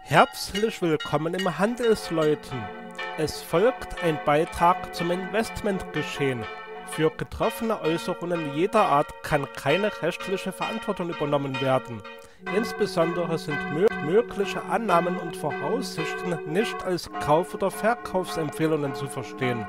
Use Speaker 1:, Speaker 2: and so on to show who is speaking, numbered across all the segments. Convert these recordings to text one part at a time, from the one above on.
Speaker 1: Herzlich willkommen im Handelsleuten. Es folgt ein Beitrag zum Investmentgeschehen. Für getroffene Äußerungen jeder Art kann keine rechtliche Verantwortung übernommen werden. Insbesondere sind mögliche Annahmen und Voraussichten nicht als Kauf- oder Verkaufsempfehlungen zu verstehen.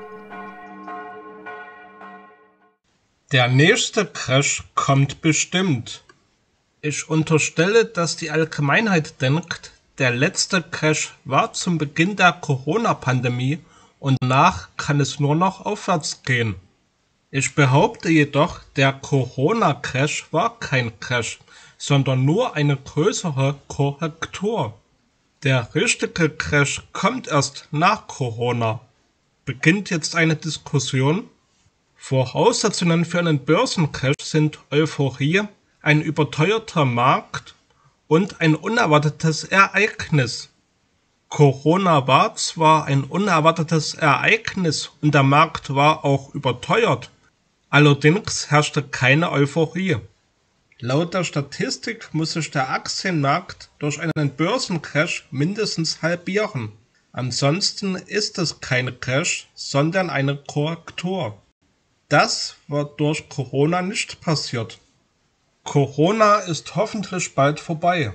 Speaker 2: Der nächste Crash kommt bestimmt. Ich unterstelle, dass die Allgemeinheit denkt, der letzte Crash war zum Beginn der Corona-Pandemie und danach kann es nur noch aufwärts gehen. Ich behaupte jedoch, der Corona-Crash war kein Crash, sondern nur eine größere Korrektur. Der richtige Crash kommt erst nach Corona. Beginnt jetzt eine Diskussion? Voraussetzungen für einen Börsencrash sind Euphorie, ein überteuerter Markt und ein unerwartetes Ereignis. Corona war zwar ein unerwartetes Ereignis und der Markt war auch überteuert, allerdings herrschte keine Euphorie. Laut der Statistik muss sich der Aktienmarkt durch einen Börsencrash mindestens halbieren. Ansonsten ist es kein Crash, sondern eine Korrektur. Das war durch Corona nicht passiert. Corona ist hoffentlich bald vorbei.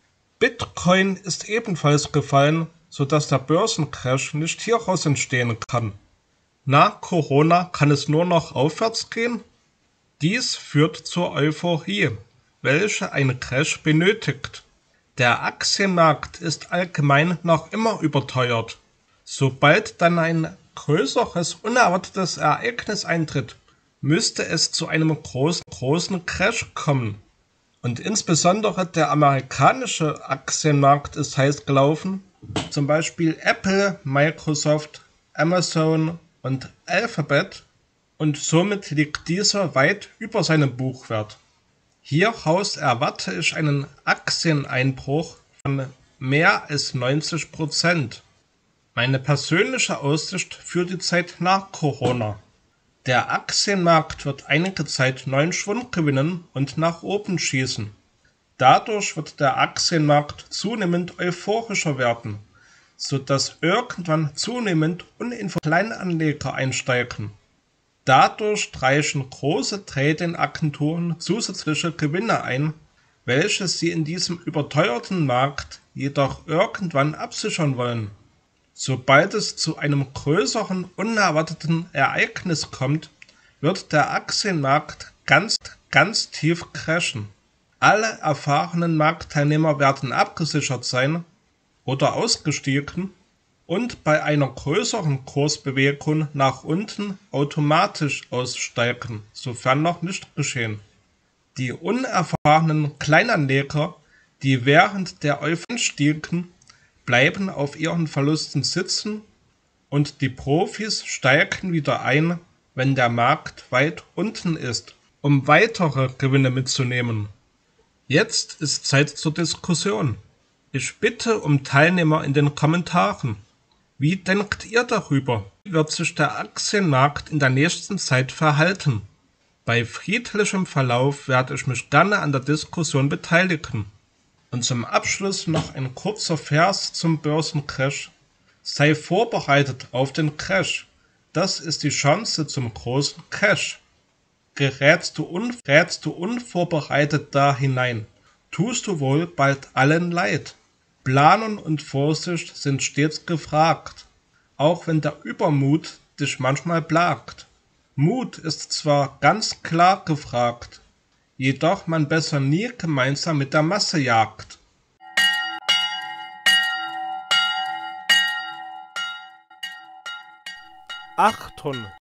Speaker 2: Bitcoin ist ebenfalls gefallen, sodass der Börsencrash nicht hieraus entstehen kann. Nach Corona kann es nur noch aufwärts gehen? Dies führt zur Euphorie, welche einen Crash benötigt. Der Aktienmarkt ist allgemein noch immer überteuert. Sobald dann ein größeres, unerwartetes Ereignis eintritt, müsste es zu einem großen Crash kommen. Und insbesondere der amerikanische Aktienmarkt ist heiß gelaufen. Zum Beispiel Apple, Microsoft, Amazon und Alphabet. Und somit liegt dieser weit über seinem Buchwert. Hieraus erwarte ich einen Aktieneinbruch von mehr als 90%. Meine persönliche Aussicht für die Zeit nach Corona. Der Aktienmarkt wird einige Zeit neuen Schwung gewinnen und nach oben schießen. Dadurch wird der Aktienmarkt zunehmend euphorischer werden, sodass irgendwann zunehmend Kleinanleger einsteigen. Dadurch streichen große Trading-Agenturen zusätzliche Gewinne ein, welche sie in diesem überteuerten Markt jedoch irgendwann absichern wollen. Sobald es zu einem größeren, unerwarteten Ereignis kommt, wird der Aktienmarkt ganz tief crashen. Alle erfahrenen Marktteilnehmer werden abgesichert sein oder ausgestiegen und bei einer größeren Kursbewegung nach unten automatisch aussteigen, sofern noch nicht geschehen. Die unerfahrenen Kleinanleger, die während der Euphorie stiegen, bleiben auf ihren Verlusten sitzen und die Profis steigen wieder ein, wenn der Markt weit unten ist, um weitere Gewinne mitzunehmen. Jetzt ist Zeit zur Diskussion. Ich bitte um Teilnehmer in den Kommentaren. Wie denkt ihr darüber? Wie wird sich der Aktienmarkt in der nächsten Zeit verhalten? Bei friedlichem Verlauf werde ich mich gerne an der Diskussion beteiligen. Und zum Abschluss noch ein kurzer Vers zum Börsencrash. Sei vorbereitet auf den Crash. Das ist die Chance zum großen Cash. Gerätst du unvorbereitet da hinein, tust du wohl bald allen leid. Planung und Vorsicht sind stets gefragt, auch wenn der Übermut dich manchmal plagt. Mut ist zwar ganz klar gefragt, jedoch man besser nie gemeinsam mit der Masse jagt.
Speaker 1: Achtung!